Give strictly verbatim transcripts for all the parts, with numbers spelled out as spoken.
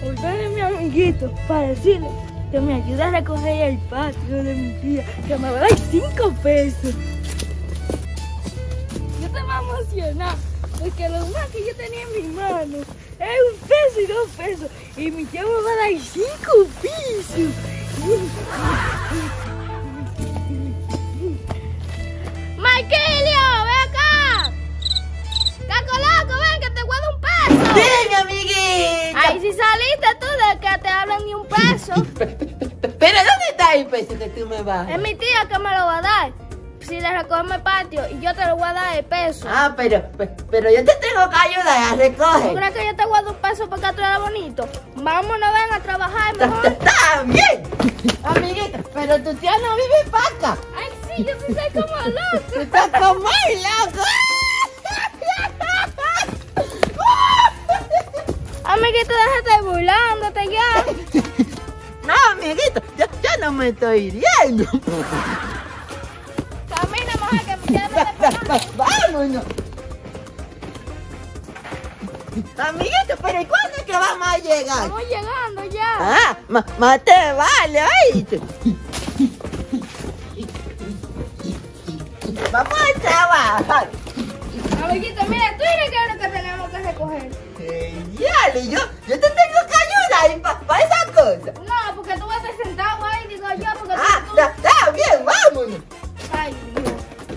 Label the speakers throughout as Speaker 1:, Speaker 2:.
Speaker 1: por donde mi amiguito para decirle que me ayude a recoger el patio de mi tía, que me va a dar cinco pesos. Yo estaba emocionada porque lo más que yo tenía en mi mano es un peso y dos pesos y mi tía me va a dar cinco pesos.
Speaker 2: ¡Marquilio, ven acá! ¡Caco loco, ven que te guardo un peso!
Speaker 3: ¡Sí, mi amiguita!
Speaker 2: Ay, si saliste tú de que te hablan ni un peso.
Speaker 3: Pero ¿dónde está el peso que tú me vas?
Speaker 2: Es mi tía que me lo va a dar. Si le recoge el patio y yo te lo voy a dar el peso.
Speaker 3: Ah, pero, pero yo te tengo que ayudar a
Speaker 2: ¿Tú
Speaker 3: recoger.
Speaker 2: crees que yo te guardo un peso porque tú eres bonito? Vámonos, ven a trabajar mejor.
Speaker 3: Está bien, amiguita, pero tu tía no vive para acá.
Speaker 2: Ay, sí, yo sí soy como loco.
Speaker 3: Tú estás como el loco.
Speaker 2: Amiguito, déjate burlándote ya.
Speaker 3: No, amiguito, yo, yo no me estoy riendo.
Speaker 2: Camina, mujer, que me queda de
Speaker 3: Vámonos. Amiguito, pero ¿y cuándo es que vamos a llegar?
Speaker 2: Estamos llegando ya.
Speaker 3: Ah, ma- más te vale, ¿oíste? Vamos a trabajar.
Speaker 2: Amiguito, mira, tú eres que es lo que tenemos que recoger.
Speaker 3: Genial, y yo, yo te tengo que ayudar para pa esa cosa.
Speaker 2: No, porque tú vas a estar sentado ahí, digo yo, porque
Speaker 3: Ah,
Speaker 2: tú...
Speaker 3: está, está bien, vámonos.
Speaker 2: Ay, Dios.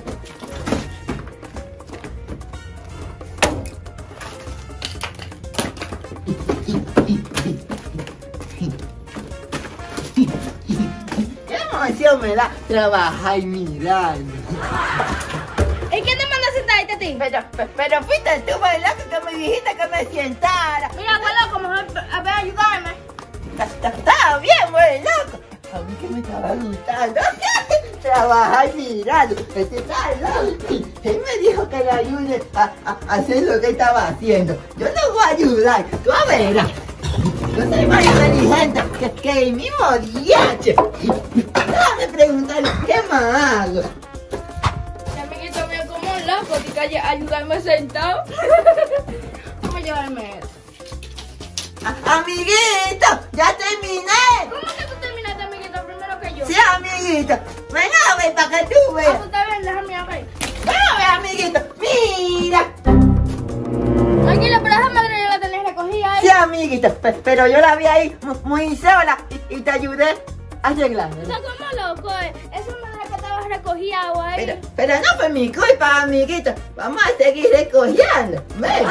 Speaker 3: Qué emoción me da trabajar mirando.
Speaker 2: ¿Y quién te manda a sentarte a ti?
Speaker 3: Pero, pero, pero fuiste tú, ¿verdad? Que me dijiste que me sentara.
Speaker 2: Mira, abuelo, como a ver, ayudarme.
Speaker 3: Está, está, está bien, güey, loco. A mí que me estaba gustando. Trabajar mirando. Este está loco. Él me dijo que le ayude a, a hacer lo que estaba haciendo. Yo le voy a ayudar. Tú a verás. Yo soy más inteligente que, que el mismo diache. Déjame preguntarle, ¿qué más hago?
Speaker 2: Mi amiguito mío como un loco, que hay ayudarme sentado. Vamos a llevarme eso.
Speaker 3: A- amiguito, ya terminé.
Speaker 2: ¿Cómo que tú terminaste, amiguito, primero que yo?
Speaker 3: Sí, amiguito. Ven a ver para que tú
Speaker 2: Ah,
Speaker 3: veas.
Speaker 2: pues está bien, déjame a ver.
Speaker 3: Ven a ver, amiguito. Mira.
Speaker 2: Tranquila, pero esa madre yo la tenés recogida ahí.
Speaker 3: Sí, amiguito, pe- pero yo la vi ahí mu- muy sola y, y te ayudé a arreglármela.
Speaker 2: Está como loco, eh. Es una madre que estaba recogida ahí.
Speaker 3: Pero, pero no fue mi culpa, amiguito. Vamos a seguir recogiendo. Ven.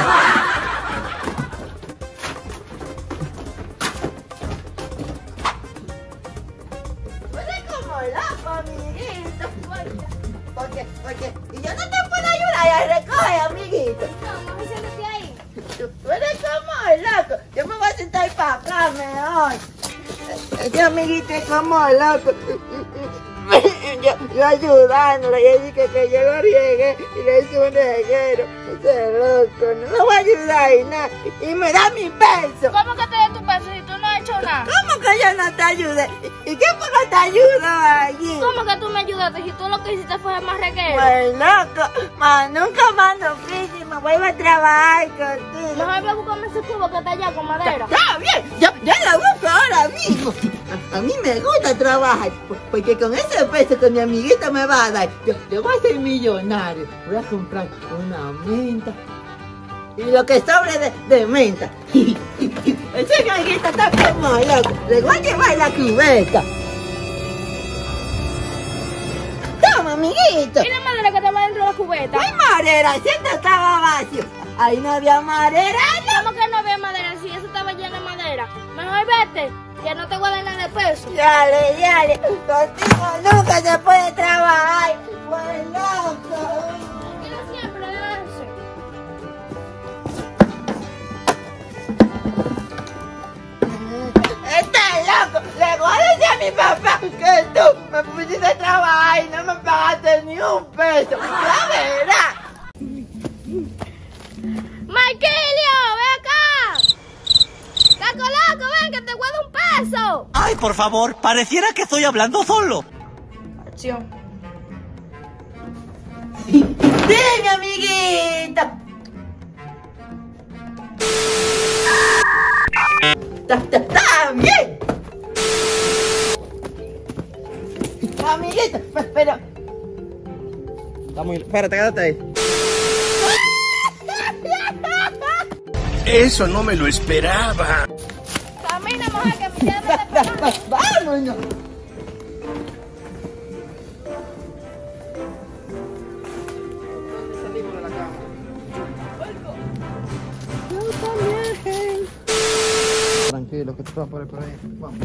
Speaker 3: Tú eres como loco, amiguito. Porque, porque, y yo no te puedo ayudar a recoger, amiguito.
Speaker 2: No, no, siéntate ahí.
Speaker 3: Tú, tú eres como loco. Yo me voy a sentar para acá mejor. Este amiguito es como loco. Yo, yo ayudándole, y él dice que yo lo riegué y le hice un reguero. Ese loco, no me voy a ayudar y nada. Y me da mi peso.
Speaker 2: ¿Cómo que te dé tu peso si tú no has hecho nada?
Speaker 3: ¿Cómo que yo no te ayudé? ¿Y qué fue que te ayudó allí?
Speaker 2: ¿Cómo que tú me ayudaste si tú lo que hiciste fue más reguero?
Speaker 3: Pues loco, man, nunca mando frío y me vuelvo a trabajar contigo.
Speaker 2: Mejor ve a buscarme ese cubo que está allá con madera.
Speaker 3: Está bien, yo, yo lo busco ahora mismo. A, a mí me gusta trabajar, porque con ese peso que mi amiguita me va a dar, yo, yo voy a ser millonario. Voy a comprar una menta y lo que sobre de, de menta. Ese amiguita está como loco, le voy a llevar la cubeta. Toma, amiguito.
Speaker 2: ¿Y la madera que estaba dentro de la cubeta?
Speaker 3: No hay madera, si esto estaba vacío. Ahí no había madera, no.
Speaker 2: ¿Cómo que no había madera si eso estaba lleno de madera? Mejor vete, que no te voy a dar nada de peso.
Speaker 3: Dale, dale, contigo nunca se puede trabajar. Pues loco.
Speaker 2: Tranquilo siempre, déjase.
Speaker 3: Estás loco, le voy a decir a mi papá que tú me pusiste a trabajar y no me pagaste ni un peso. Ya verás.
Speaker 2: ¡Marquilio, ven acá! ¡Caco loco, ven que te guardo un peso!
Speaker 4: Ay, por favor, pareciera que estoy hablando solo.
Speaker 2: Acción.
Speaker 3: Sí, mi amiguita. ¡Está bien! Amiguito, pero...
Speaker 5: Está muy... Espérate, quédate ahí.
Speaker 4: Eso no me lo esperaba.
Speaker 2: Camina, moja, que me queda de pegar.
Speaker 3: ¡Vámonos!
Speaker 5: Salimos de la cama. Tranquilo, que te vas por ahí, por ahí. Vamos.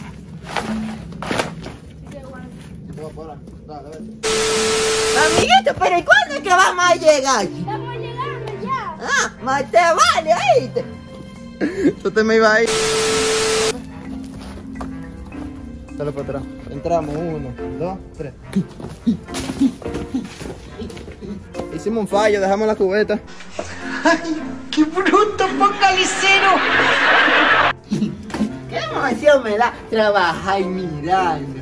Speaker 5: Te voy a parar. Dale, vete.
Speaker 3: Amiguito, pero ¿y cuándo es que vamos a llegar?
Speaker 2: Estamos llegando ya.
Speaker 3: Ah, más te vale, oíste.
Speaker 5: Tú te me ibas ahí. Dale para atrás. Entramos. Uno, dos, tres. Hicimos un fallo, dejamos la cubeta.
Speaker 3: ¡Ay, qué bruto, focalicero! ¡Qué emoción me da trabajar mirando!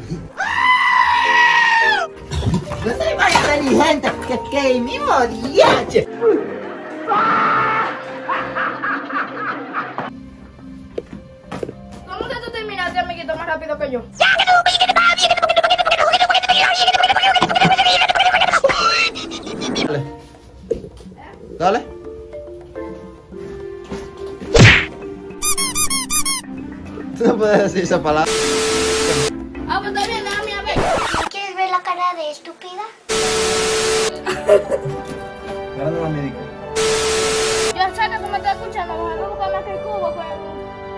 Speaker 3: No soy más inteligente que, que el mismo diache.
Speaker 2: ¿Cómo que tú terminaste, amiguito, más rápido que yo?
Speaker 5: Dale. Dale. Tú no puedes decir esa palabra.
Speaker 2: Ah, pues está bien, déjame a ver.
Speaker 6: ¿No quieres ver la cara de estúpida?
Speaker 5: Ahora no la médica.
Speaker 2: Yo sé que tú me estás escuchando, vamos a buscar más que el cubo con el...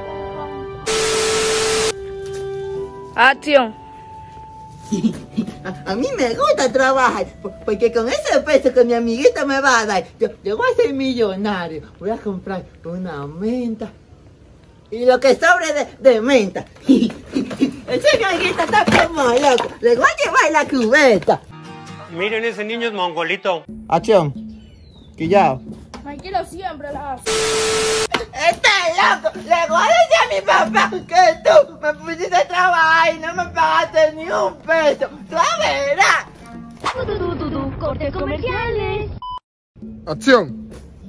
Speaker 2: Acción.
Speaker 3: A, a mí me gusta trabajar, po- porque con ese peso que mi amiguita me va a dar, yo, yo voy a ser millonario. Voy a comprar una menta y lo que sobre de, de menta. Ese amiguita está como loco. Le voy a llevar la cubeta.
Speaker 7: Miren, ese niño es mongolito.
Speaker 5: Acción. Quillao.
Speaker 2: Tranquilo, siempre la hace.
Speaker 3: ¡Estás loco! Le voy a decir a mi papá que tú me pusiste a trabajar y no me pagaste ni un peso. ¡Tú verás!
Speaker 6: Cortes comerciales.
Speaker 5: Acción.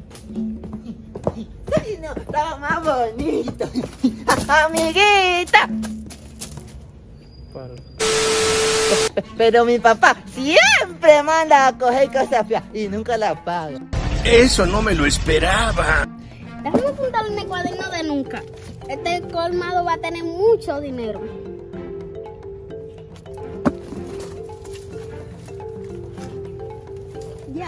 Speaker 3: ¡Ay, no! Estaba más bonito. ¡Amiguita! Pero mi papá siempre manda a coger cosas feas y nunca las paga.
Speaker 4: Eso no me lo esperaba.
Speaker 6: Déjame apuntarlo en el cuaderno de nunca. Este colmado va a tener mucho dinero. Ya.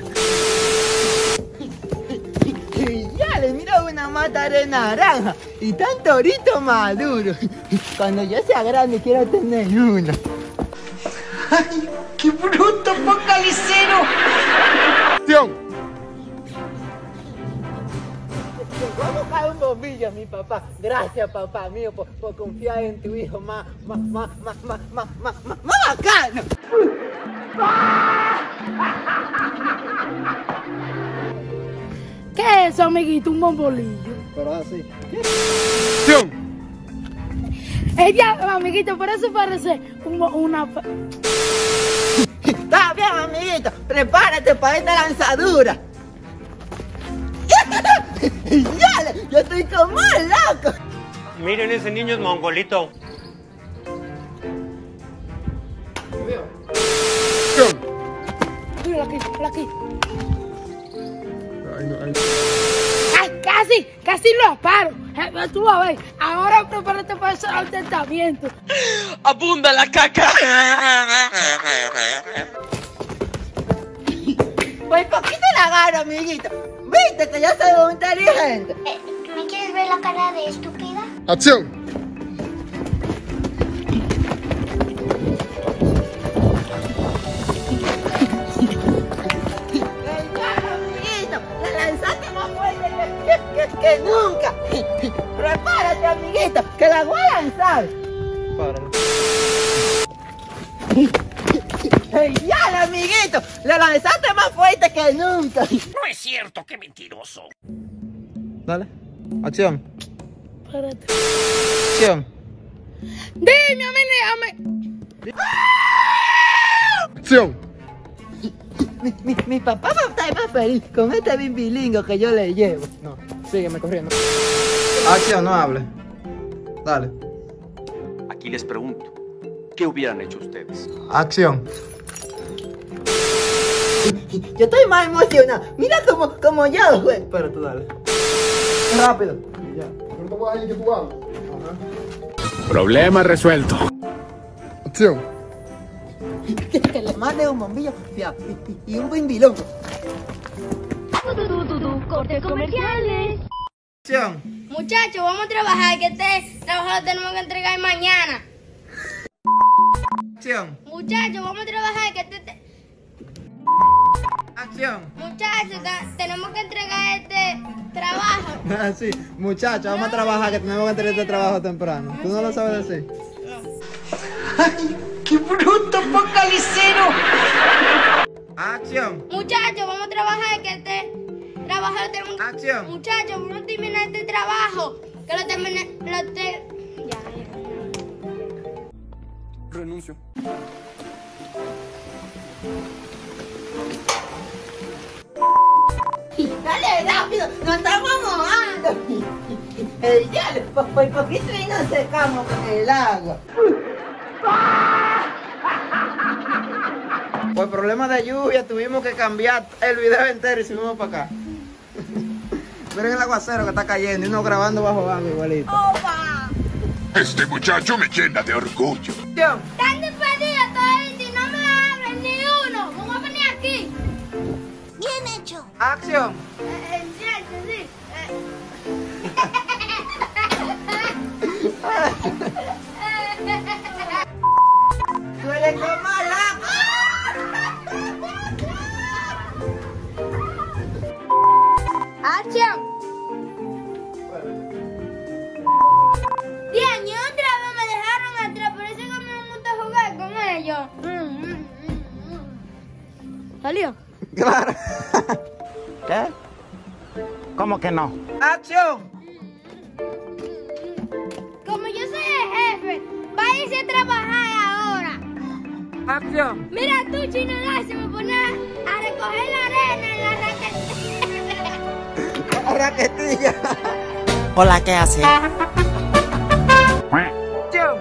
Speaker 3: Y ya le miro una mata de naranja y tan torito maduro. Cuando yo sea grande quiero tener una. ¡Ay, qué bruto, focalicero!
Speaker 5: Acción.
Speaker 3: Voy a buscar un bombillo a mi papá. Gracias, papá mío, por, por confiar en tu hijo más, más, más, más, más, más, más, más, más bacano.
Speaker 1: ¿Qué es eso, amiguito? Un bombolillo.
Speaker 5: Pero así. Acción.
Speaker 1: Ella, amiguito, por eso parece un, una...
Speaker 3: Está bien, amiguito. Prepárate para esta lanzadura. ¡Ya! Yo estoy como loco.
Speaker 7: Miren, ese niño es mongolito.
Speaker 5: Acción.
Speaker 1: Mira aquí, mira aquí.
Speaker 5: Ay, no, ay.
Speaker 1: ¡Ay, casi! ¡Casi lo paro! Eh, Tú vas a ver. Ahora prepárate para ese atentamiento.
Speaker 4: ¡Abunda la caca!
Speaker 3: Pues poquito la agarro, amiguito. Viste que yo soy muy inteligente.
Speaker 6: Eh, ¿Me quieres ver la cara de estúpida?
Speaker 5: Acción.
Speaker 3: Amiguito, la lanzaste más fuerte que, que, que, que nunca. Prepárate, amiguito, que la voy a lanzar.
Speaker 5: Páralo.
Speaker 3: Ya, amiguito, la lanzaste más fuerte que nunca.
Speaker 4: No es cierto, qué mentiroso.
Speaker 5: Dale. Acción.
Speaker 1: Espérate.
Speaker 5: Acción.
Speaker 1: Dime, ame,
Speaker 5: Acción.
Speaker 3: Mi, mi, mi papá va a estar más feliz con este bimbilingo que yo le llevo.
Speaker 5: No, sígueme corriendo. Acción, no hable. Dale.
Speaker 8: Aquí les pregunto, ¿qué hubieran hecho ustedes?
Speaker 5: Acción.
Speaker 3: Yo estoy más emocionado. Mira como, como yo, güey.
Speaker 5: Espera, tú dale.
Speaker 3: Rápido.
Speaker 5: Ya. No te voy a ir que jugamos.
Speaker 4: Problema resuelto.
Speaker 5: Acción.
Speaker 3: Que, que le mande un bombillo y, y, y un bimbilón.
Speaker 1: Cortes comerciales.
Speaker 5: Acción.
Speaker 2: Muchachos, vamos a trabajar, que este trabajo lo tenemos que entregar mañana.
Speaker 5: Acción.
Speaker 2: Muchachos, vamos a trabajar, que este... te-
Speaker 5: Acción.
Speaker 2: Muchachos, ta- tenemos que entregar este trabajo.
Speaker 5: Ah, sí. Muchachos, vamos a trabajar, que tenemos que tener este trabajo temprano. ¿Tú no lo sabes decir?
Speaker 3: ¡Ay, qué bruto, focalicero!
Speaker 5: Acción.
Speaker 2: Muchachos, vamos a trabajar, que este trabajo lo tenemos...
Speaker 5: Acción.
Speaker 2: Muchachos, vamos a terminar este trabajo, que lo termine... Lo te... Ya, ya.
Speaker 8: Renuncio.
Speaker 3: ¡Dale rápido! ¡Nos estamos mojando! El diablo, pues por poquito y nos secamos con el agua.
Speaker 5: Por problemas de lluvia tuvimos que cambiar el video entero y subimos para acá. Miren el aguacero que está cayendo y uno grabando bajo agua igualito.
Speaker 2: ¡Opa!
Speaker 4: Este muchacho me llena de orgullo.
Speaker 5: Acción.
Speaker 2: ¡Están despedidos todos y no me abren ni uno! ¡Me voy a poner aquí!
Speaker 6: Bien hecho.
Speaker 5: Acción.
Speaker 2: Eh, eh, sí, sí,
Speaker 3: ¡Tú eres como la...
Speaker 2: ¡Acción! Bien, y otra vez me dejaron atrás, por eso que me gusta jugar con ellos. Mm, mm, mm, mm. ¿Salió?
Speaker 5: Claro.
Speaker 9: ¿Qué? ¿Cómo que no?
Speaker 5: Acción.
Speaker 2: Como yo soy el jefe, váyase a trabajar ahora.
Speaker 5: Acción.
Speaker 2: Mira tú, Chino, se me pone a recoger la arena en la raquetilla.
Speaker 5: La raquetilla.
Speaker 9: Hola, ¿qué hace?
Speaker 5: Acción.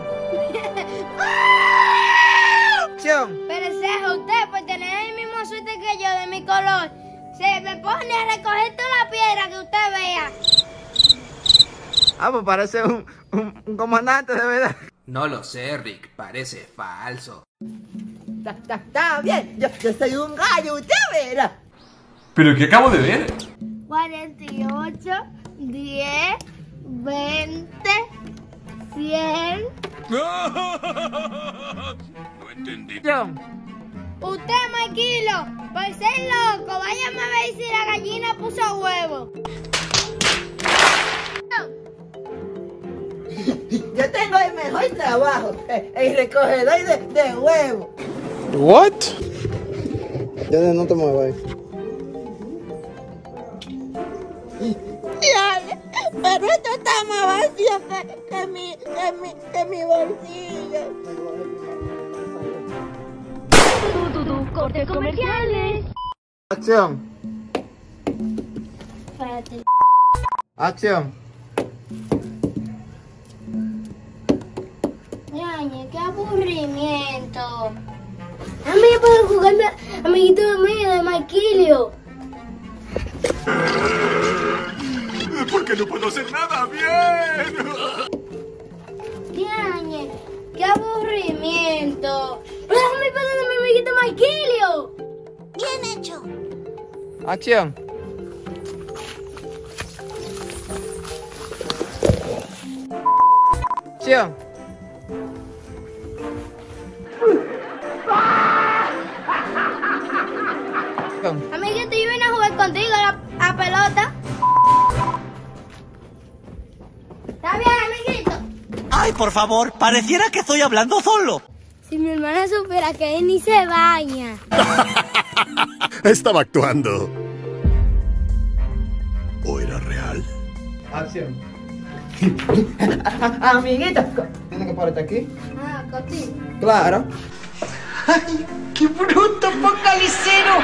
Speaker 5: Acción.
Speaker 2: Pero ese es usted, por tener el mismo suerte que yo de mi color, se me pone a recoger toda la piedra que usted vea.
Speaker 5: Ah, pues parece un, un, un comandante de verdad.
Speaker 10: No lo sé, Rick, parece falso.
Speaker 3: Está, está, está bien, yo, yo soy un gallo, usted verá.
Speaker 10: ¿Pero qué acabo de ver?
Speaker 2: cuarenta y ocho, diez, veinte, cien.
Speaker 4: No entendí.
Speaker 5: Acción.
Speaker 2: Usted, Maquilo, por ser loco, váyame a ver si la gallina puso huevo.
Speaker 3: Yo tengo el mejor trabajo, el, el recogedor de, de huevos.
Speaker 5: What? Ya no te muevas ahí.
Speaker 6: Diablo, pero esto está más vacío que, que, mi, que, mi, que mi bolsillo.
Speaker 1: Cortes comerciales.
Speaker 5: Acción.
Speaker 2: Espérate.
Speaker 5: Acción.
Speaker 2: Ñañe, qué aburrimiento. A mí me puedo jugar, amiguito mío de Maquilio.
Speaker 4: ¿Por qué no puedo hacer nada bien?
Speaker 2: Ñañe, qué aburrimiento. Déjame pasar de mi amiguito Maquilio.
Speaker 6: Bien hecho.
Speaker 5: Acción. Acción. Acción.
Speaker 2: Amiguito, yo vine a jugar contigo a, la, a pelota. ¿Está bien, amiguito?
Speaker 9: Ay, por favor, pareciera que estoy hablando solo.
Speaker 2: Si mi hermana supiera que él ni se baña.
Speaker 4: Estaba actuando. ¿O era real?
Speaker 5: Acción.
Speaker 3: Amiguito.
Speaker 5: ¿Tienes que pararte aquí?
Speaker 2: Ah, contigo.
Speaker 5: Claro.
Speaker 3: ¡Ay, qué bruto, focalicero!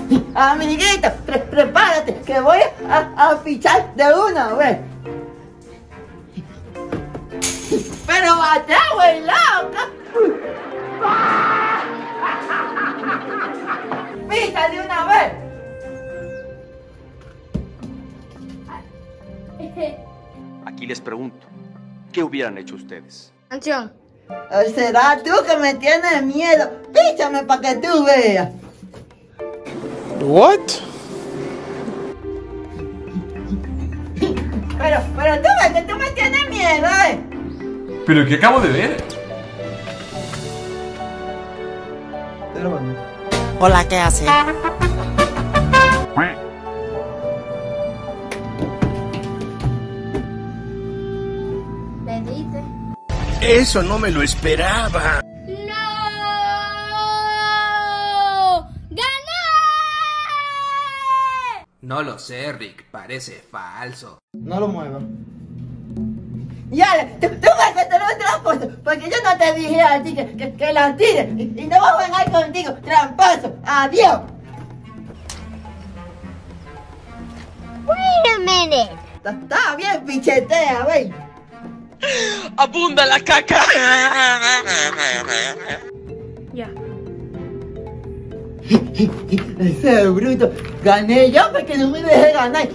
Speaker 3: Amiguito, pre prepárate, que voy a, a fichar de una vez. pero atrás, güey, loca. Pisa de una vez.
Speaker 8: Aquí les pregunto, ¿qué hubieran hecho ustedes?
Speaker 2: Acción.
Speaker 3: ¿Será tú que me tienes miedo? Píchame para que tú veas.
Speaker 5: What?
Speaker 3: Pero, pero tú ves que tú me tienes miedo, ¿eh?
Speaker 10: ¿Pero qué acabo de ver?
Speaker 9: Hola, ¿qué hace?
Speaker 2: Le dice.
Speaker 4: Eso no me lo esperaba.
Speaker 2: ¡No! ¡Gané!
Speaker 10: No lo sé, Rick. Parece falso.
Speaker 5: No lo muevas.
Speaker 3: Ya, tú, tú ves que te lo tramposo, porque yo no te dije a ti que, que, que la tires y, y no voy a jugar contigo, tramposo. Adiós.
Speaker 2: Wait a minute.
Speaker 3: Está, está bien, pichetea, wey.
Speaker 9: ¡Abunda la caca!
Speaker 1: Ya.
Speaker 3: Ese es bruto. Gané yo porque no me dejé ganar.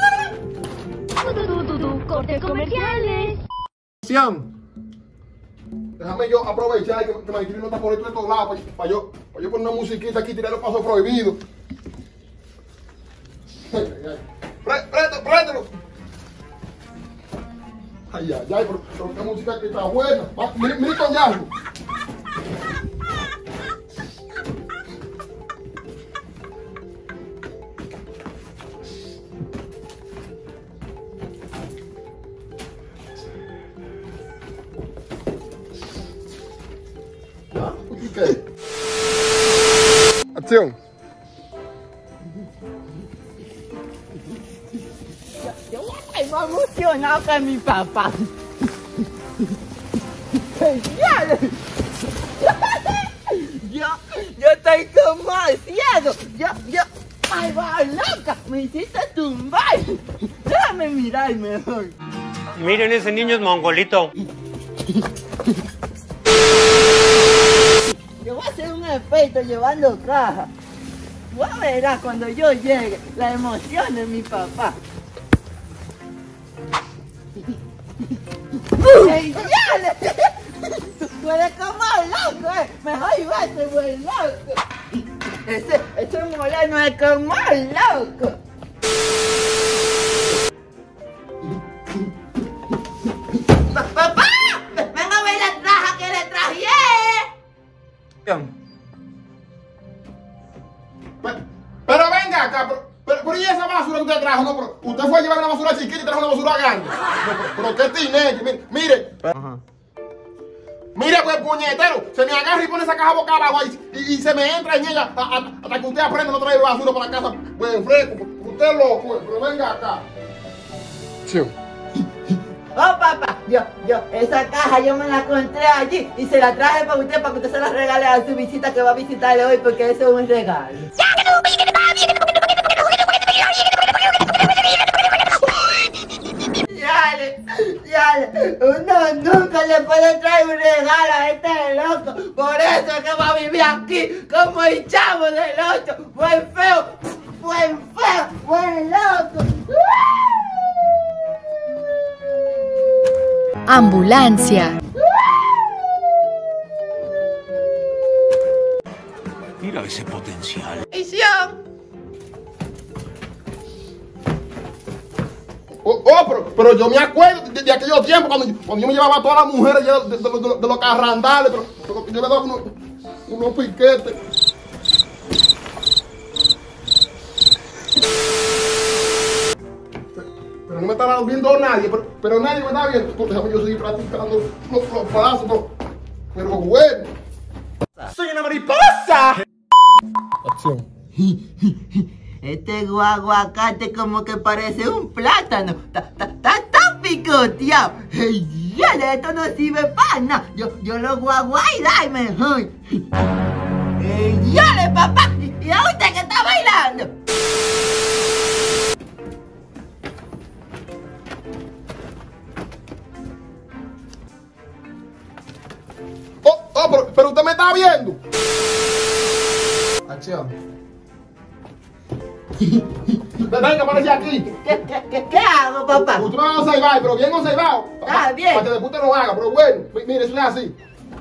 Speaker 1: Cortes comerciales.
Speaker 11: Déjame yo aprovechar que, que Maikiri no está por estos lados para, para yo, para yo poner una musiquita aquí y tirar los pasos prohibidos. Ay, ay, ay. Pré- préstalo, préstalo. Ay, ay, ay, pero, pero esta música que está buena. Va, mira, mira con Yahoo. ¿Qué? Acción.
Speaker 3: Yo estoy más emocionado que mi papá. ¡Genial! Yo, yo estoy demasiado. Yo, yo. ¡Ay, va, loca! Me hiciste tumbar. Déjame mirar mejor.
Speaker 7: Miren, ese niño es mongolito.
Speaker 3: Yo voy a hacer un efecto llevando caja. Tú verás cuando yo llegue la emoción de mi papá. ¡Ey, ya! Tú tú eres como loco, eh. Mejor vete, güey, loco. Ese, ese moleno es como loco. Pa- ¡Papá! ¡Ven a ver la traja que le traje!
Speaker 11: Pero, pero venga acá, pero, pero, pero ¿y esa basura que usted trajo? No, pero usted fue a llevar una basura chiquita y trajo una basura grande. No, pero, pero qué tiene, mire, mire.
Speaker 5: Ajá.
Speaker 11: Mire, pues puñetero, se me agarra y pone esa caja boca abajo y, y, y se me entra en ella a- a- hasta que usted aprenda a no traer basura para la casa. Pues fresco, usted es loco, pues, pero venga acá. Sí.
Speaker 3: Oh, papá, yo, yo, esa caja yo me la encontré allí y se la traje para usted, para que usted se la regale a su visita que va a visitarle hoy, porque eso es un regalo. Yale, yale, uno nunca le puede traer un regalo a este loco, por eso es que va a vivir aquí como el chavo del ocho, buen feo, buen feo, buen loco.
Speaker 12: Ambulancia.
Speaker 9: Mira ese potencial.
Speaker 3: Misión.
Speaker 11: Oh, oh, pero, pero yo me acuerdo de, de aquellos tiempos cuando, cuando yo me llevaba a todas las mujeres de, de, de, de- de los carrandales, pero, pero yo le daba unos, unos piquetes. Pero, pero no me estaba viendo nadie, pero, pero nadie me estaba viendo. Pues déjame yo seguir practicando los, los pasos, pero, pero bueno. ¡Soy una mariposa! Acción.
Speaker 3: Este guaguacate como que parece un plátano. Está tan picoteado. Hey, ya, esto no sirve para nada. Yo, yo lo guaguay mejor. Hey, ya, papá. ¿Y a usted que está bailando?
Speaker 11: pero usted me está viendo.
Speaker 5: Acción.
Speaker 11: Ven, que aparece aquí.
Speaker 3: ¿Qué, qué, qué, ¿Qué hago, papá?
Speaker 11: Usted me va a observar, pero bien observado.
Speaker 3: Ah, bien.
Speaker 11: Para que después te lo haga, pero bueno. Mire, eso es así.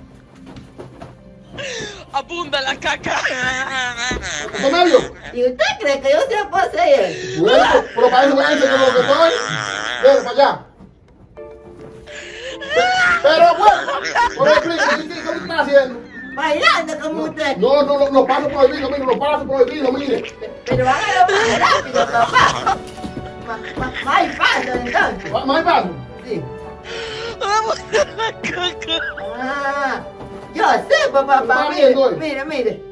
Speaker 12: ¡Abunda la caca!
Speaker 11: ¿Usted me vio?
Speaker 3: ¿Y usted cree que yo sé poseer?
Speaker 11: Bueno, pero para eso váyanse con lo que estoy. Ven, para allá. Pero bueno, por el clic, ¿qué qué usted está haciendo?
Speaker 3: Bailando como usted.
Speaker 11: No, no, no, los pasos prohibidos, mire, los pasos prohibidos, mire.
Speaker 3: Pero hágalo más rápido, papá. Más, más, más paso, entonces.
Speaker 11: ¿Más hay pasos?
Speaker 3: Sí.
Speaker 12: ¡Abunda la caca!
Speaker 3: Ah, yo sé, papá, papá. Mire, mire, mire.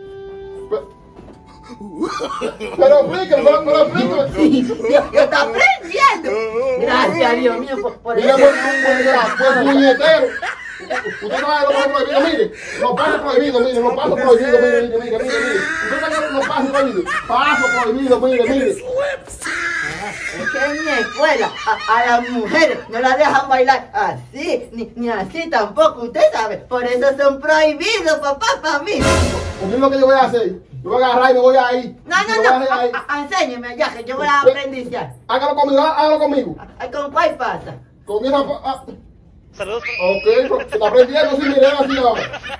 Speaker 11: Pero explíqueme, pero, pero explíqueme.
Speaker 3: Sí, yo, yo está aprendiendo. Gracias, Dios mío, por, por
Speaker 11: Mira,
Speaker 3: eso.
Speaker 11: pues, pues, puñetero. Usted no sabe los pasos prohibidos, mire. Los pasos prohibidos, mire, los pasos prohibidos, mire, mire, mire, mire, mire. Usted sabe los pasos prohibidos. Pasos prohibidos, mire, mire.
Speaker 3: Es que en mi escuela a, a las mujeres no las dejan bailar así, ni, ni así tampoco, usted sabe. Por eso son prohibidos, papá, para mí.
Speaker 11: Pues mira lo que yo voy a hacer. Yo voy a agarrar y me voy a ir.
Speaker 3: No,
Speaker 11: Me
Speaker 3: no,
Speaker 11: voy a
Speaker 3: no,
Speaker 11: ir ahí.
Speaker 3: a- a- enséñeme allá, que yo voy a aprendizar.
Speaker 11: Hágalo conmigo, hágalo conmigo.
Speaker 3: Ay, ¿con cuál pasa?
Speaker 11: Con esa... ah,
Speaker 7: Saludos.
Speaker 11: ok, pero se está aprendiendo, sí, mire, así no.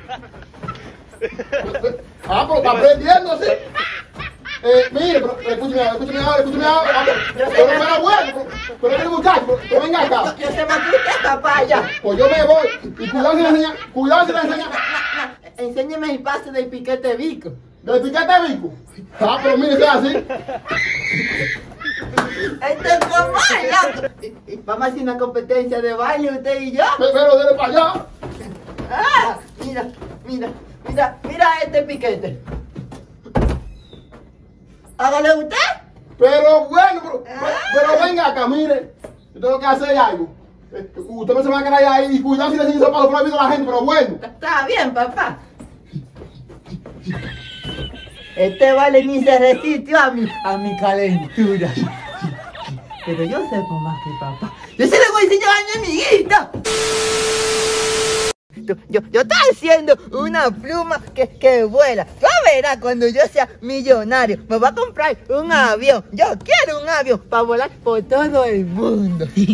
Speaker 11: Ah, pero está aprendiéndose. Eh, mire, pero escúcheme, escúcheme ahora, escúcheme ahora. Pero no era bueno, pero mire muchacho, pero, pero venga acá.
Speaker 3: Yo sé más que usted, papá, allá.
Speaker 11: Pues yo me voy. Y cuidado si le enseña, cuidado si le enseña.
Speaker 3: Enséñeme el paso del piquete bico.
Speaker 11: ¿Del piquete bico? Ah, pero mire, sea así.
Speaker 3: Esto es como baila. Vamos a hacer una competencia de baile, usted y yo.
Speaker 11: Pero dele para allá.
Speaker 3: Ah, mira, mira, mira, mira este piquete. Hágalo usted.
Speaker 11: Pero bueno, pero, pero, pero venga acá, mire. Yo tengo que hacer algo. Eh, Usted no se va a quedar ahí y cuidado si le enseña esos pasos prohibidos a la gente, pero bueno.
Speaker 3: Está bien, papá. Este baile ni se resistió a mi, a mi calentura. Pero yo sé más que papá. Yo se lo voy a enseñar a mi amiguita. Yo, yo, yo estoy haciendo una pluma que, que vuela. Ya verás cuando yo sea millonario. Me voy a comprar un avión. Yo quiero un avión para volar por todo el mundo. D-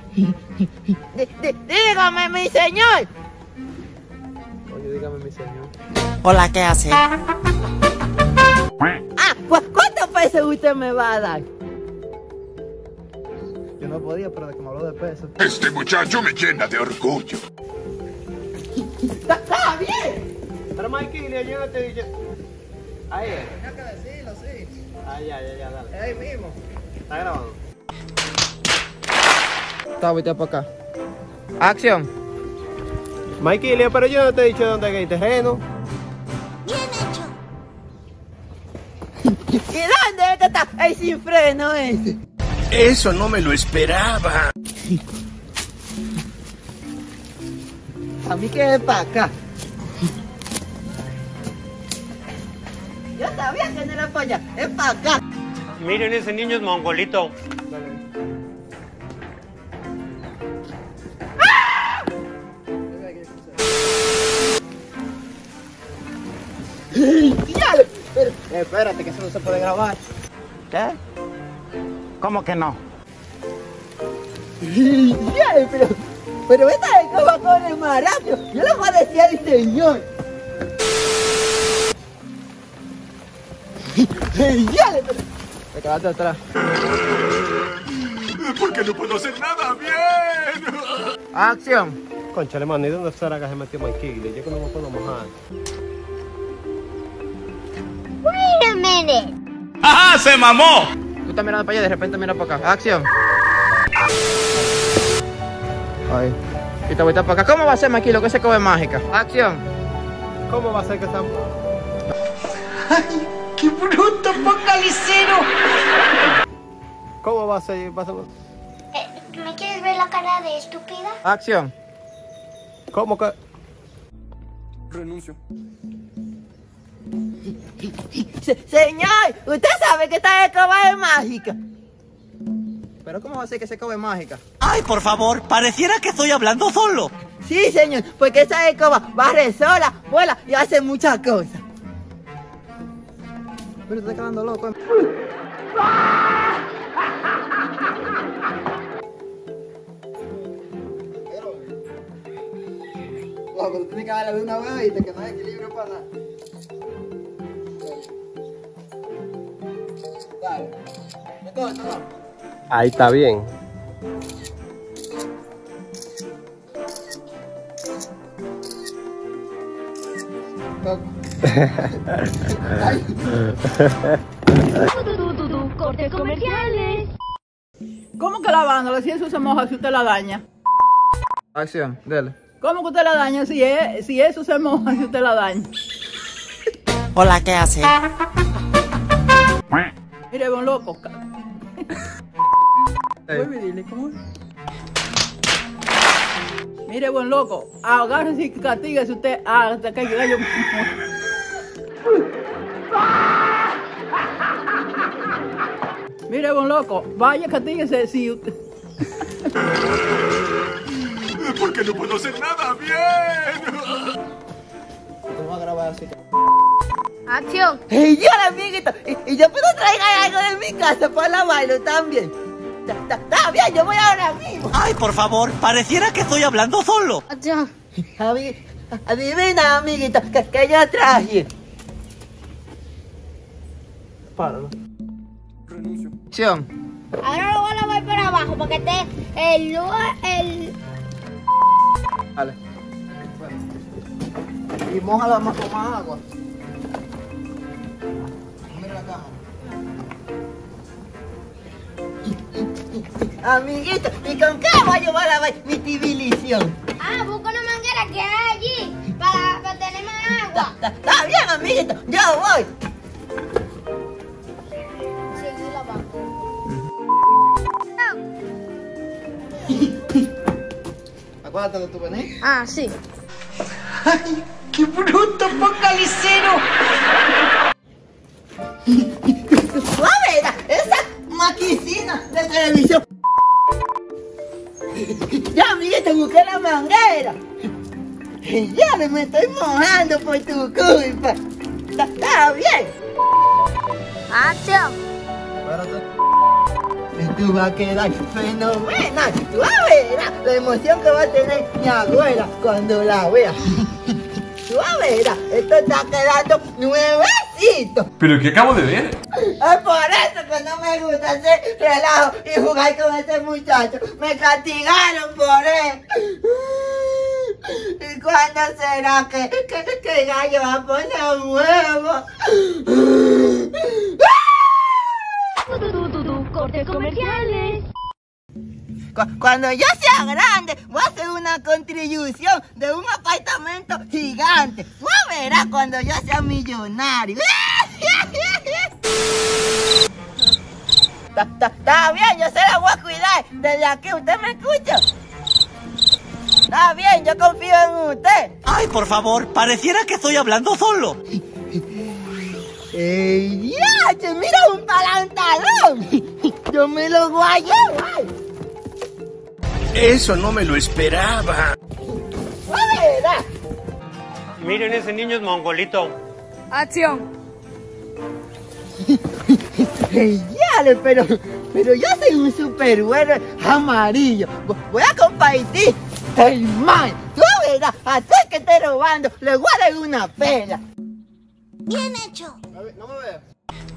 Speaker 3: d- dígame, mi señor.
Speaker 5: Oye, dígame, mi señor.
Speaker 9: Hola, ¿qué hace?
Speaker 3: Ah, pues ¿cuántos pesos usted me va a dar?
Speaker 5: Yo no podía, pero de que me habló de peso.
Speaker 4: Este muchacho me llena de orgullo.
Speaker 3: Está, está bien.
Speaker 5: Pero Mikey, yo no te dije. Ahí es. Tenía que decirlo, sí. Ah, ya, ya, ya, dale. Ahí mismo. Está grabando. Está, vete para acá. Acción. Mikey, pero yo no te he dicho dónde hay terreno.
Speaker 3: ¿Y dónde es que está el sin freno ese?
Speaker 4: Eso no me lo esperaba.
Speaker 3: A mí que es para acá. Yo sabía que no era para allá, es para acá.
Speaker 7: Miren, ese niño es mongolito.
Speaker 3: ¡Ya! Pero,
Speaker 5: Eh, espérate, que eso no se puede grabar.
Speaker 9: ¿Qué? ¿Cómo que no?
Speaker 3: ya, pero, pero esta es como con el más rápido. Yo le voy a decir al señor. ya, pero,
Speaker 5: Te quedaste atrás.
Speaker 4: Porque no puedo hacer nada bien.
Speaker 5: Acción. Conchale, mano, ¿y dónde será que se metió Mikey? Yo que no me puedo mojar.
Speaker 2: Wait a minute.
Speaker 9: ¡Ajá! ¡Se mamó!
Speaker 5: Tú estás mirando para allá y de repente mira para acá. Acción. Ay. Y te voy a para acá. ¿Cómo va a ser, Mikey, lo que se come mágica? Acción. ¿Cómo va a ser que está?
Speaker 9: ¡Ay, qué bruto, focalicero!
Speaker 5: ¿Cómo va a ser? Va a ser...
Speaker 2: Eh, ¿Me quieres ver la cara de estúpida?
Speaker 5: Acción. ¿Cómo que?
Speaker 10: Renuncio.
Speaker 3: Se- señor, usted sabe que esta escoba es mágica.
Speaker 5: ¿Pero cómo va a ser que se come mágica?
Speaker 9: ¡Ay, por favor! Pareciera que estoy hablando solo.
Speaker 3: Sí, señor, porque esa escoba barre sola, vuela y hace muchas cosas.
Speaker 5: Pero te está quedando loco. Loco, tú tienes que darle de una vez, ¿viste? Que no hay equilibrio para nada. Dale. Me corto, ¿no?
Speaker 13: Ahí está bien.
Speaker 1: Cortes comerciales.
Speaker 14: ¿Cómo que lavándola? Si eso se moja, si usted la daña.
Speaker 5: Acción, dale.
Speaker 14: ¿Cómo que usted la daña si, es, si eso se moja, si usted la daña?
Speaker 9: Hola, ¿qué hace?
Speaker 14: Mire, buen loco. Vuelve y dile, ¿cómo es? Mire, buen loco, agárrese y castíguese usted hasta que el gallo. Mire, buen loco, vaya, castíguese si usted.
Speaker 4: Porque no puedo hacer nada bien.
Speaker 5: Vamos a grabar así.
Speaker 2: Acción.
Speaker 3: ¡Hey, yo, amiguito! ¿Y, y yo puedo traer algo de mi casa para lavarlo también? Está bien, yo voy ahora mismo.
Speaker 9: Ay, por favor, pareciera que estoy hablando solo.
Speaker 2: Acción.
Speaker 3: Adivina, amiguito, que, que yo traje.
Speaker 5: Páralo.
Speaker 10: Renuncio.
Speaker 5: Acción.
Speaker 2: Ahora lo voy a lavar para abajo para que esté el... el...
Speaker 5: Dale. Y mójala más con más agua. Mira la cámara.
Speaker 3: Amiguito, ¿y con qué voy a llevar a lavar mi tibilición?
Speaker 2: Ah, busca una manguera que hay allí para, para tener más agua.
Speaker 3: Está bien, amiguito, yo voy.
Speaker 2: Seguí lavando.
Speaker 5: Acuérdate de tu venir.
Speaker 2: Ah, sí.
Speaker 3: ¡Ay, qué bruto, focalicero! ¡Suave! ¡Esa maquicina de televisión! Ya, amiguito, busqué la manguera. Ya me estoy mojando por tu culpa. Está, está bien.
Speaker 2: Acción.
Speaker 5: Espérate.
Speaker 3: Tú vas a quedar fenomenal. Tú vas a ver la emoción que va a tener mi abuela cuando la vea. Tú vas a ver, esto está quedando nuevecito.
Speaker 4: ¿Pero qué acabo de ver?
Speaker 3: Es por eso que no me gusta hacer relajo y jugar con este muchacho. Me castigaron por él. ¿Y cuándo será que, que, que el gallo va a poner huevo?
Speaker 1: Cortes comerciales.
Speaker 3: Cuando yo sea grande, voy a hacer una contribución de un apartamento gigante. Tú verás cuando yo sea millonario. Está bien, yo se la voy a cuidar. Desde aquí, ¿usted me escucha? Está bien, yo confío en usted.
Speaker 9: Ay, por favor, pareciera que estoy hablando solo.
Speaker 3: ¡Ey, ya! ¡Mira un palantalón! ¡Yo me lo voy a llevar!
Speaker 15: Eso no me lo esperaba.
Speaker 3: ¡Fuera!
Speaker 7: Miren, ese niño es mongolito.
Speaker 1: Acción.
Speaker 3: ¡Ey, ya! Pero, pero yo soy un superhéroe amarillo. Voy a compartir. ¡Ey, man! ¡Tú verás! A ti que esté robando, le voy a dar una pela.
Speaker 2: Bien hecho.
Speaker 5: No me veas.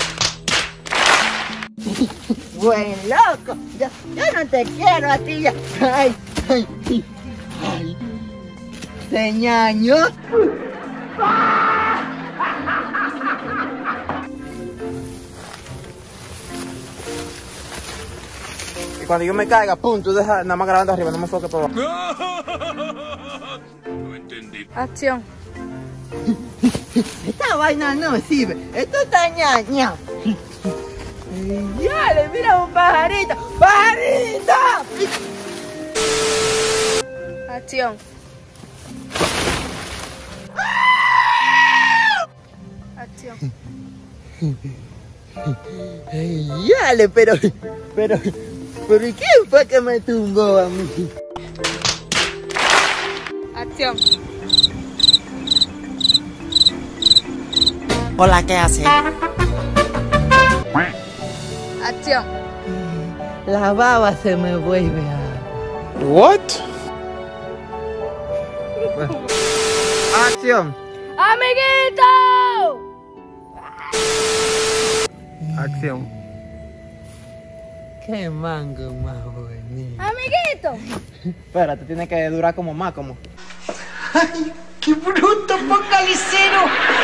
Speaker 3: Buen loco, yo, yo no te quiero a ti ya. Ay, ay, ay. Señaño.
Speaker 5: Y cuando yo me caiga, pum, tú dejas nada más grabando arriba, no me enfoques por abajo.
Speaker 15: No entendí.
Speaker 1: Acción.
Speaker 3: Esta vaina no sirve, esto está ñaña. Ya le mira un pajarito, pajarito.
Speaker 1: Acción. Acción.
Speaker 3: Ya le, pero, pero, pero ¿y quién fue que me tumbó a mí?
Speaker 1: Acción.
Speaker 9: Hola, ¿qué hace?
Speaker 1: Acción.
Speaker 3: La baba se me vuelve a...
Speaker 5: What? Acción.
Speaker 1: ¡Amiguito!
Speaker 5: Acción.
Speaker 3: Qué mango más bonito.
Speaker 1: ¡Amiguito!
Speaker 5: Espérate, tiene que durar como más, como.
Speaker 9: ¡Ay, qué bruto, focalicero!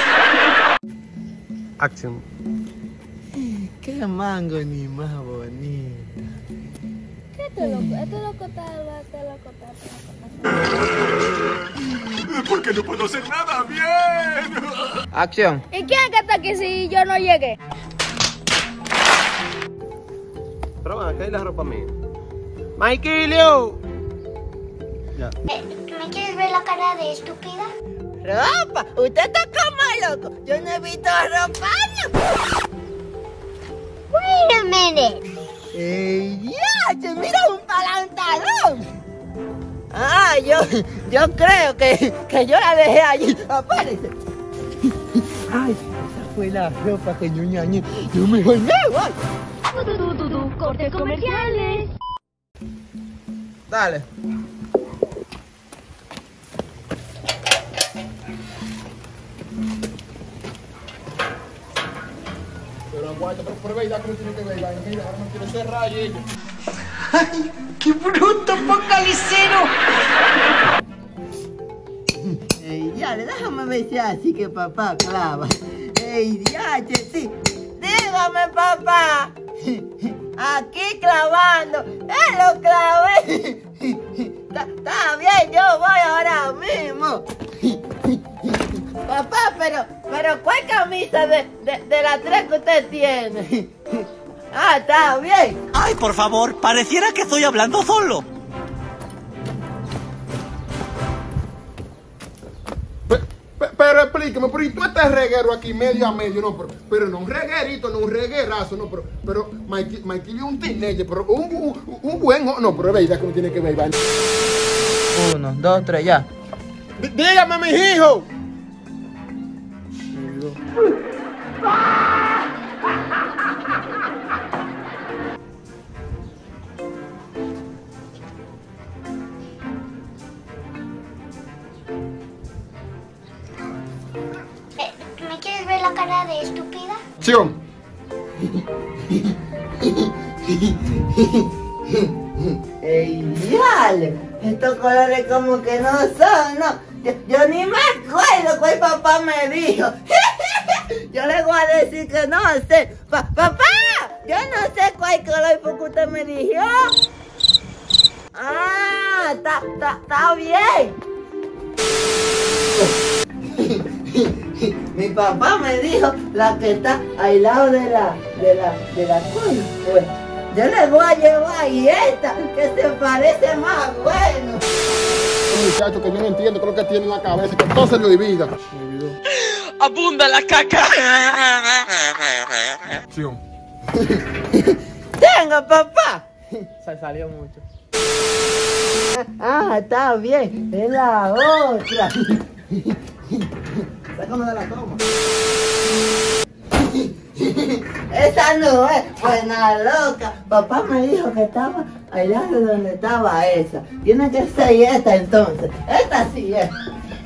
Speaker 13: Acción.
Speaker 3: Qué mango ni más bonito.
Speaker 1: ¿Qué te loco? Este loco está, este loco está, este loco está.
Speaker 4: ¿Por qué no puedo hacer nada bien?
Speaker 5: Acción.
Speaker 1: ¿Y quién que está aquí si yo no llegué?
Speaker 13: Pero bueno, acá hay la ropa mía.
Speaker 5: ¡Maikilio!
Speaker 13: Ya.
Speaker 6: ¿Me quieres ver la cara de estúpida?
Speaker 3: ¡Ropa! ¡Usted está como loco! ¡Yo no he visto ropa!
Speaker 6: Wait a minute.
Speaker 3: ¡Ey, ya! ¡Se mira un pantalón! Ah, yo, yo creo que, que yo la dejé allí. ¡Apárese! ¡Ay! Esa fue la ropa que yo ñañé. ¡Yo mejor me voy!
Speaker 1: Cortes comerciales.
Speaker 5: Dale.
Speaker 11: Pero aguanta, pero por verdad que no tiene que ver, mira, ahora no quiere cerrar y ella.
Speaker 9: ¡Ay, qué bruto, focalicero!
Speaker 3: ¡Ey, ya! Déjame ver si así que papá clava. ¡Ey, ya! Sí! ¡Dígame, papá! Aquí clavando. ¡Eh, lo clavé! Está bien, yo voy ahora mismo. Papá, pero, pero ¿cuál camisa de, de, de las tres que usted tiene? Ah, está bien.
Speaker 9: Ay, por favor, pareciera que estoy hablando solo.
Speaker 11: Pero explíqueme, pero ¿y tú estás reguero aquí medio a medio? No, pero, pero no un reguerito, no un reguerazo, no, pero, pero Mikey, Mikey es un teenager, pero un, un, un buen, no, pero es verdad que no tiene que ver, ¿vale?
Speaker 5: Uno, dos, tres, ya.
Speaker 11: D dígame, mis hijos.
Speaker 6: ¿Me quieres ver la cara de estúpida?
Speaker 11: Acción.
Speaker 3: ¡Ey, diale! Estos colores como que no son, no. Yo, yo ni me acuerdo cuál papá me dijo. Yo le voy a decir que no sé. Pa ¡Papá! Yo no sé cuál color fue que usted me dijo. Ah, está, está, está bien. Mi papá me dijo la que está al lado de la, de la, de la cola. Pues, yo le voy a llevar y esta que se parece más bueno.
Speaker 11: Un muchacho que yo no entiendo qué es lo que tiene en la cabeza, que todo se le olvida.
Speaker 12: Abunda la caca.
Speaker 11: Acción.
Speaker 3: Tengo, papá.
Speaker 5: Se salió mucho.
Speaker 3: Ah, está bien. Es la otra. Sácame de la toma. Esa no es buena loca. Papá me dijo que estaba al lado de donde estaba esa. Tiene que ser esta entonces. Esta sí es.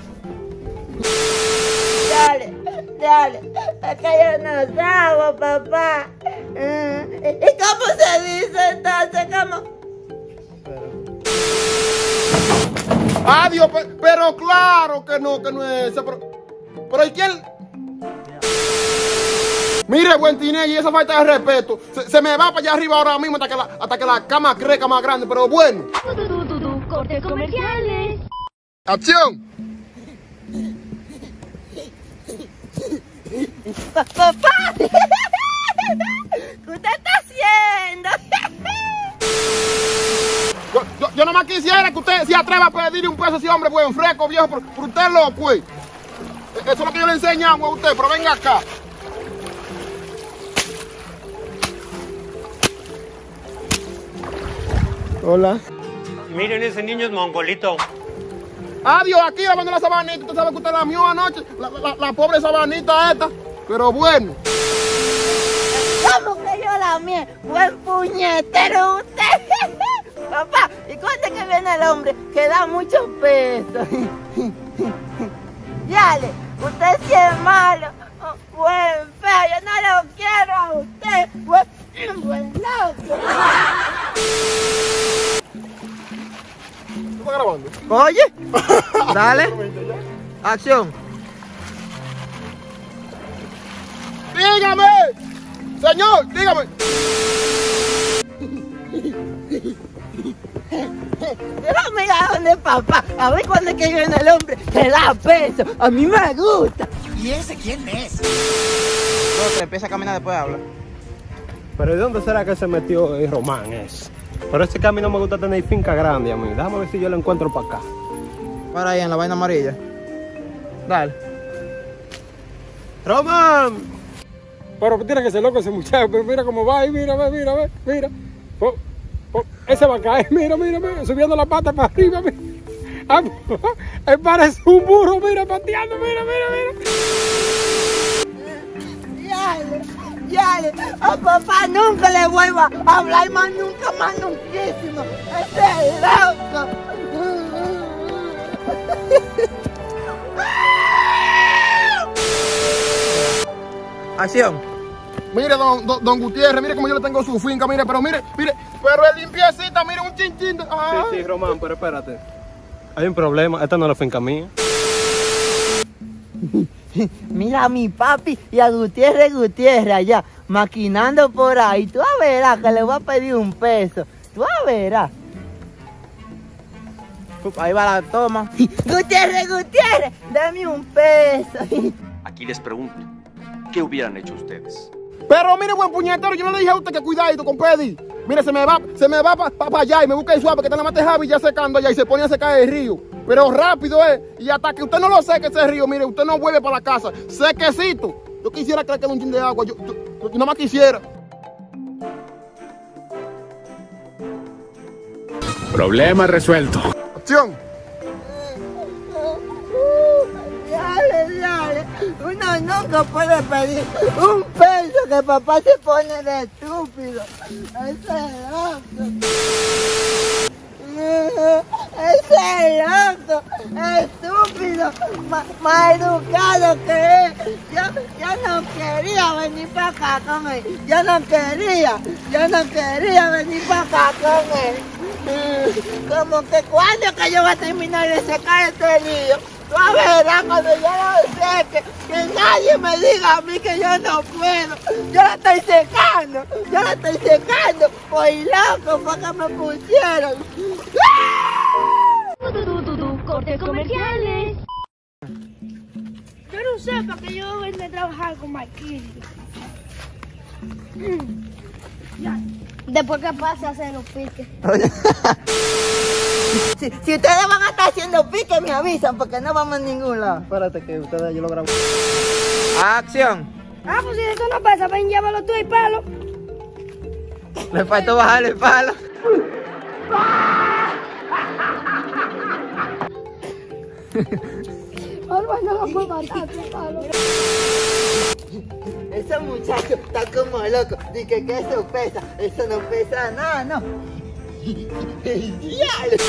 Speaker 3: Dale, dale. Es que yo no sabo, papá. ¿Y cómo se dice entonces? ¿Cómo?
Speaker 11: Adiós, pe pero claro que no, que no es esa. Pero, pero ¿y quién? Mire, buen teenager, y esa falta de respeto. Se, se me va para allá arriba ahora mismo hasta que la, hasta que la cama crezca más grande, pero bueno.
Speaker 1: Cortes comerciales.
Speaker 11: ¡Acción!
Speaker 3: ¡Papá! ¿Qué usted está haciendo?
Speaker 11: Yo, yo, yo nomás quisiera que usted se atreva a pedirle un peso a ese hombre buen fresco, viejo, pero, pero usted es loco, pues. Eso es lo que yo le enseñamos a usted, pero venga acá.
Speaker 5: Hola.
Speaker 7: Miren, ese niño es mongolito.
Speaker 11: Adiós, aquí lavando la sabanita. Usted sabe que usted la mió anoche. La, la, la pobre sabanita esta. Pero bueno.
Speaker 3: ¿Cómo que yo la mía? Buen puñetero usted. Papá, ¿y cuándo es que viene el hombre? Que da mucho peso. Yale, usted sí es malo. Oh, buen feo, yo no lo quiero a usted. Buen, buen loco.
Speaker 11: ¿Estás grabando?
Speaker 5: Oye, dale. Acción.
Speaker 11: Dígame. Señor, dígame.
Speaker 3: Déjame ir a donde papá. A ver cuándo es que viene el hombre. Que da peso. A mí me gusta.
Speaker 9: ¿Y ese quién es?
Speaker 5: No, que empieza a caminar después habla.
Speaker 13: Pero ¿de dónde será que se metió el Román ese? Pero ese que a mí no me gusta tener finca grande a mí. Déjame ver si yo lo encuentro para acá.
Speaker 5: Para ahí en la vaina amarilla. Dale.
Speaker 13: ¡Román! Pero tiene que ser loco ese muchacho. Pero mira cómo va ahí, mira, ve, mira, ve, mira. Oh, oh, ese va a caer, mira, mira, mira. Subiendo la pata para arriba, mira. Ah, él parece un burro, mira, pateando, mira, mira, mira.
Speaker 3: Yale, yale. A papá nunca le vuelva a hablar más, nunca más, nunquísimo. Ese es loco.
Speaker 5: Acción.
Speaker 11: Mire, don, don, don Gutiérrez, mire cómo yo le tengo su finca, mire, pero mire, mire, pero es limpiecita, mire, un chinchín. Ah.
Speaker 13: Sí, sí, Román, pero espérate. Hay un problema, esta no es la finca mía.
Speaker 3: Mira a mi papi y a Gutiérrez Gutiérrez allá, maquinando por ahí. Tú a verás que le voy a pedir un peso. Tú a verás.
Speaker 5: Ahí va la toma.
Speaker 3: Gutiérrez Gutiérrez, dame un peso.
Speaker 8: Aquí les pregunto, ¿qué hubieran hecho ustedes?
Speaker 11: Pero mire, buen puñetero, yo no le dije a usted que cuidadito con Pedi. Mire, se me va, se me va para pa, pa allá y me busca el suave que está la mate Javi ya secando allá y se pone a secar el río. Pero rápido, eh. Y hasta que usted no lo seque ese río, mire, usted no vuelve para la casa. Sequecito. Yo quisiera que le quede un chin de agua. Yo, yo, yo, yo nada más quisiera.
Speaker 15: Problema resuelto.
Speaker 11: Acción.
Speaker 3: Dale, dale. Uno nunca puede pedir un peso que papá se pone de estúpido. Ese es loco. Ese es loco, estúpido, ma maleducado que es. Yo, yo no quería venir para acá con él. Yo no quería, yo no quería venir para acá con él. Como que cuando que yo voy a terminar de secar este lío. Tú verás cuando yo lo seque, que nadie me diga a mí que yo no puedo. Yo la estoy secando, yo la estoy secando. Por loco, fue que me pusieron.
Speaker 1: Cortes comerciales. Yo no sé para qué yo vengo a trabajar con Marquillo.
Speaker 2: Ya. Después que pase a hacer los piques.
Speaker 3: Si, si ustedes van a estar haciendo pique, me avisan porque no vamos a ningún lado.
Speaker 5: Espérate que ustedes yo lo grabo. Acción.
Speaker 1: Ah, pues si eso no pasa, ven, llévalo tú y palo.
Speaker 5: Le faltó bajarle el palo.
Speaker 1: Ahora no lo puedo matar, tu palo.
Speaker 3: Ese muchacho está como loco. Dice que eso pesa. Eso no pesa nada, no. ¡Diablo!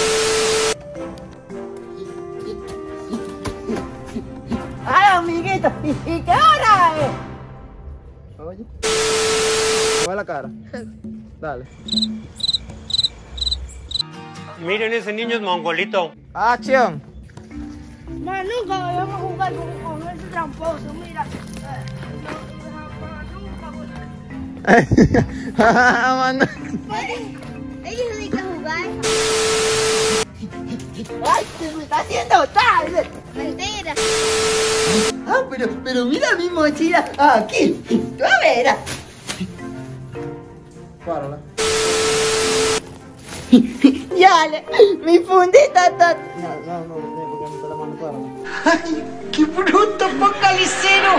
Speaker 3: ¡Ay, amiguito! ¿Y, ¿Y qué hora es?
Speaker 5: Oye. Mueve la cara. Dale.
Speaker 7: Miren, ese niño es mongolito.
Speaker 5: Acción.
Speaker 1: No, nunca vamos a jugar con, con ese tramposo, mira.
Speaker 2: Ellos no hay que jugar.
Speaker 3: ¡Ay, se me está haciendo tarde!
Speaker 2: Mentira.
Speaker 3: Ah, pero, pero mira mi mochila aquí. Tú verás.
Speaker 5: Párala.
Speaker 3: Yale, mi fundita está...
Speaker 5: No, no, no, no, porque no te la mano, párala.
Speaker 3: ¡Ay, qué bruto focalicero!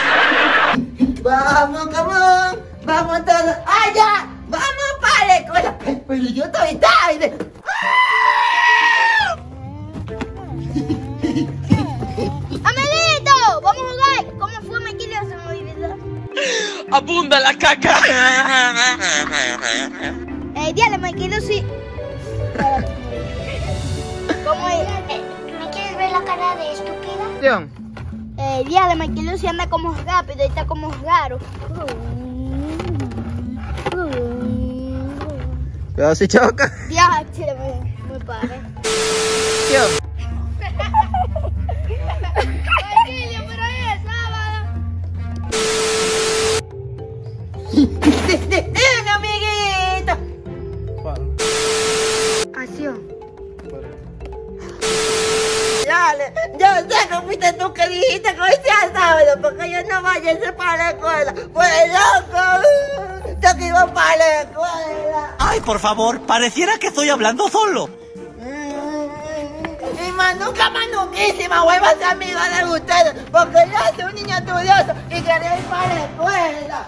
Speaker 3: Vamos, vamos, vamos todos allá. Vamos para la escuela. Pero yo estoy tarde.
Speaker 12: Abunda la caca.
Speaker 2: Eh, diale, Michael, sí. ¿Cómo es?
Speaker 16: ¿Me quieres ver la cara de estúpida?
Speaker 5: Acción.
Speaker 2: Eh, diale, Michael Lucy anda como rápido y está como raro.
Speaker 5: Cuidado si choca.
Speaker 2: Ya, chile, muy, muy padre.
Speaker 5: Acción.
Speaker 2: Michael, pero hoy es sábado.
Speaker 3: ¡Un amiguito!
Speaker 2: Acción.
Speaker 3: Dale, yo sé que fuiste tú que dijiste que hoy sea sábado, porque yo no vaya para la escuela. Pues loco, yo que iba para la escuela.
Speaker 9: Ay, por favor, pareciera que estoy hablando solo.
Speaker 3: Y manuca manuquísima, voy a ser amiga de ustedes, porque yo soy un niño estudioso y quería ir para la escuela.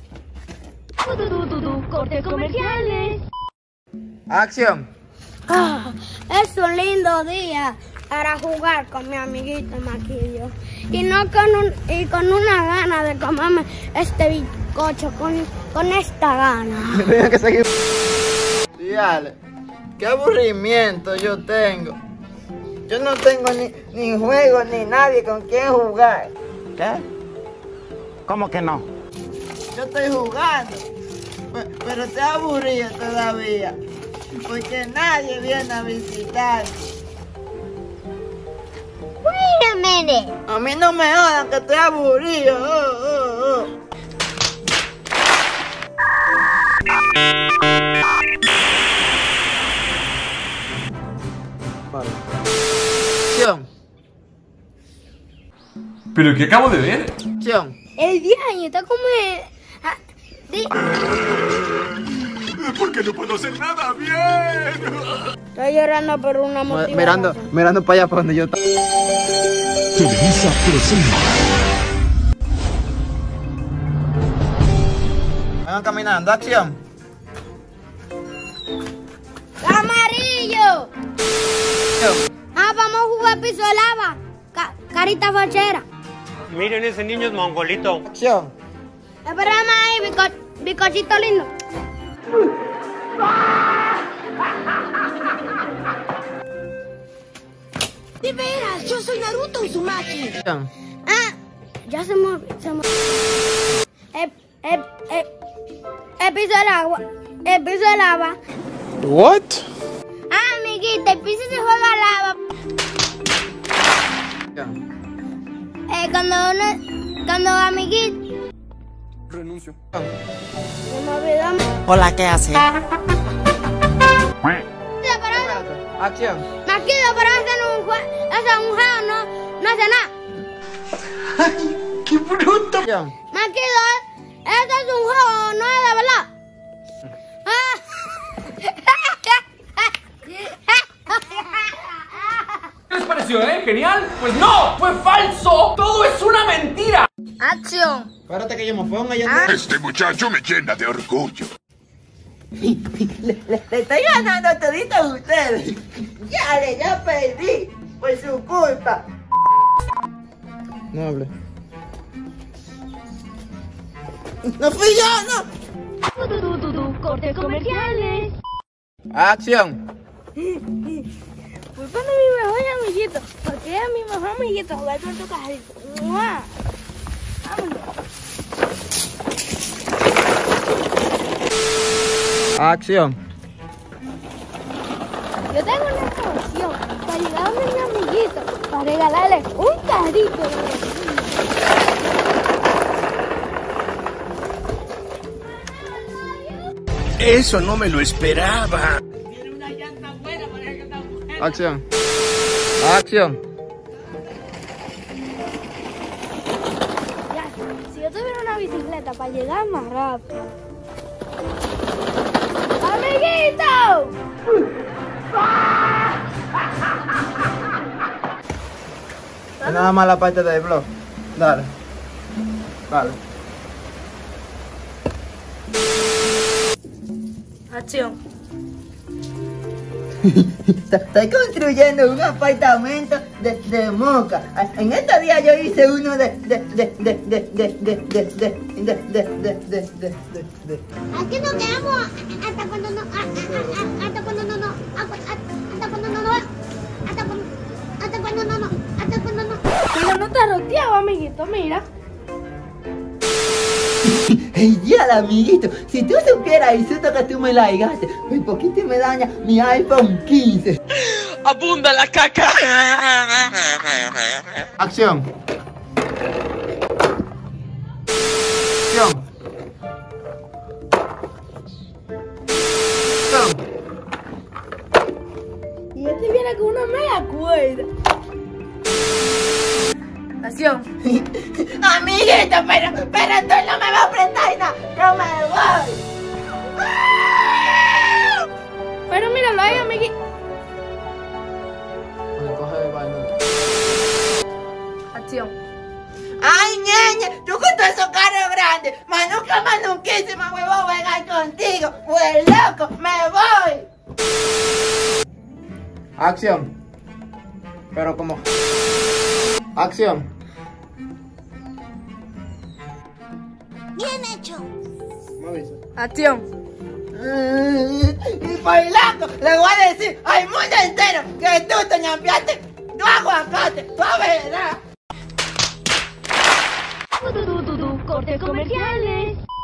Speaker 1: Cortes comerciales.
Speaker 5: Acción.
Speaker 2: Ah, es un lindo día para jugar con mi amiguito Maquillo. Y no con un, y con una gana de comerme este bizcocho con, con esta gana.
Speaker 5: Tengo que seguir. Dale, qué aburrimiento yo tengo. Yo no tengo ni, ni juego ni nadie con quien jugar.
Speaker 17: ¿Qué? ¿Cómo que no?
Speaker 5: Yo estoy jugando, pe- pero estoy aburrido todavía, porque nadie viene a visitar.
Speaker 16: Wait a minute.
Speaker 5: A mí no me jodan que estoy aburrido. Oh, oh, oh. Vale. Acción.
Speaker 10: ¿Pero qué acabo de ver?
Speaker 5: Acción.
Speaker 2: El diaño está como... el- ah, di-
Speaker 4: ¿Por qué no puedo hacer nada bien?
Speaker 2: Estoy llorando por una motivación.
Speaker 5: Mirando, mirando para allá para donde yo estoy.
Speaker 15: Televisa presenta.
Speaker 5: Vengan caminando, acción.
Speaker 2: ¡Amarillo! Ah, vamos a jugar piso de lava. Ca- carita fachera.
Speaker 7: Miren, ese niño es mongolito.
Speaker 5: Acción.
Speaker 2: Espérame ahí, bico- bicochito lindo.
Speaker 16: De veras, yo soy Naruto Uzumaki.
Speaker 5: Acción.
Speaker 2: Ah, ya se me se me el, el, el, el piso del agua. El piso de lava.
Speaker 13: What?
Speaker 2: Ah, amiguita, el piso se juega lava.
Speaker 5: Acción.
Speaker 2: Eh, cuando uno, cuando amiguita.
Speaker 10: Renuncio.
Speaker 2: Se me olvidó.
Speaker 9: Hola, ¿qué hace?
Speaker 5: Acción.
Speaker 2: Maquillo, pero ese no es un juego, ese es un juego, no, no hace nada.
Speaker 3: ¡Ay, qué bruto!
Speaker 5: Acción.
Speaker 2: Maquillo, este es un juego, no es de verdad.
Speaker 10: ¿Qué les pareció, eh? ¿Genial? Pues no, fue falso. Todo es una mentira.
Speaker 2: Acción.
Speaker 5: Espérate que yo me ponga ya.
Speaker 4: Este muchacho me llena de orgullo.
Speaker 3: Le, le- le estoy ganando a toditos ustedes. Ya, le, ya perdí. Por su culpa.
Speaker 5: No hable.
Speaker 3: No fui yo, no.
Speaker 1: Cortes comerciales.
Speaker 5: Acción.
Speaker 1: Fui para mi mejor amiguito, porque es mi mejor amiguito jugar con tu cajito. ¡Mua! Vámonos.
Speaker 5: Acción.
Speaker 1: Yo tengo una promoción para ayudar a mi amiguito, para regalarle un carrito.
Speaker 15: Eso no me lo esperaba.
Speaker 5: Acción. Acción.
Speaker 1: Ya, si yo tuviera una bicicleta para llegar más rápido. ¡Amiguito!
Speaker 5: Nada más la parte del blog. Dale. Dale.
Speaker 1: Acción.
Speaker 3: Estoy construyendo un apartamento de, de moca. En estos días yo hice uno de de de de de de de de de de de de de de.
Speaker 16: Aquí nos quedamos hasta cuando no hasta cuando no no hasta cuando no no hasta cuando hasta cuando no no hasta cuando no.
Speaker 2: Pero no te has roteado, amiguito, mira.
Speaker 3: ¡Ey, ya, amiguito! Si tú supieras el susto que tú me la llegaste, por poquito me daña mi iPhone quince.
Speaker 12: ¡Abunda la caca!
Speaker 5: Acción. Acción. Acción.
Speaker 1: Y este viene con una mega cuerda. Acción.
Speaker 3: Amiguito, pero, pero tú no me vas a prestar nada. Yo me voy.
Speaker 2: Pero míralo ahí, amiguito.
Speaker 1: Acción.
Speaker 3: Ay, ñeñe, tú con todos esos carros grandes. Manuca, manuquísima, me voy a jugar contigo. Pues loco, me voy.
Speaker 5: Acción. Pero como... Acción.
Speaker 16: Bien hecho.
Speaker 1: Acción.
Speaker 3: Y por loco, le voy a decir al mundo entero que tú te ñampeaste tu aguacate. Tú verás.
Speaker 1: Cortes comerciales.